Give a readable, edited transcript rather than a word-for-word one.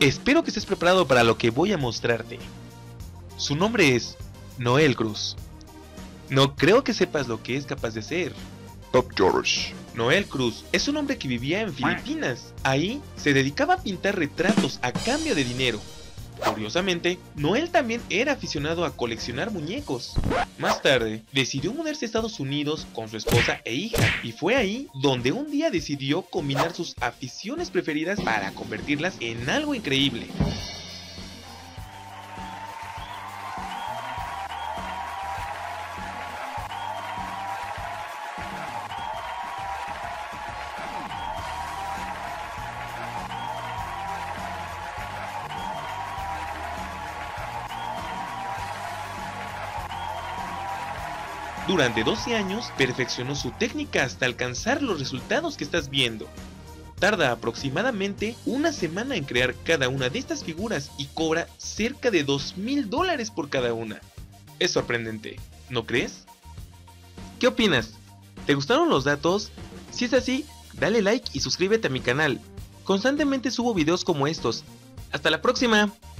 Espero que estés preparado para lo que voy a mostrarte. Su nombre es Noel Cruz. No creo que sepas lo que es capaz de ser. Top George. Noel Cruz es un hombre que vivía en Filipinas. Ahí se dedicaba a pintar retratos a cambio de dinero. Curiosamente, Noel también era aficionado a coleccionar muñecos. Más tarde, decidió mudarse a Estados Unidos con su esposa e hija, y fue ahí donde un día decidió combinar sus aficiones preferidas para convertirlas en algo increíble. Durante 12 años perfeccionó su técnica hasta alcanzar los resultados que estás viendo. Tarda aproximadamente una semana en crear cada una de estas figuras y cobra cerca de $2,000 por cada una. Es sorprendente, ¿no crees? ¿Qué opinas? ¿Te gustaron los datos? Si es así, dale like y suscríbete a mi canal. Constantemente subo videos como estos. ¡Hasta la próxima!